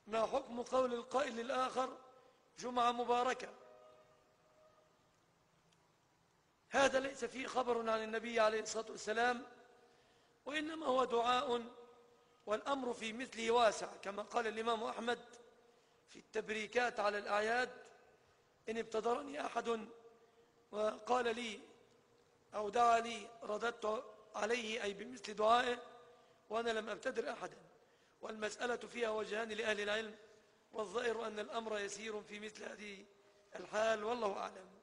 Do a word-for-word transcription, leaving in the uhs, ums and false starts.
ما حكم قول القائل للآخر جمعة مباركة؟ هذا ليس فيه خبر عن النبي عليه الصلاة والسلام، وإنما هو دعاء، والأمر في مثله واسع، كما قال الإمام أحمد في التبريكات على الأعياد: إن ابتدرني أحد وقال لي أو دعا لي رددت عليه، أي بمثل دعائه، وأنا لم أبتدر أحدا. والمسألة فيها وجهان لأهل العلم، والظاهر أن الأمر يسير في مثل هذه الحال، والله أعلم.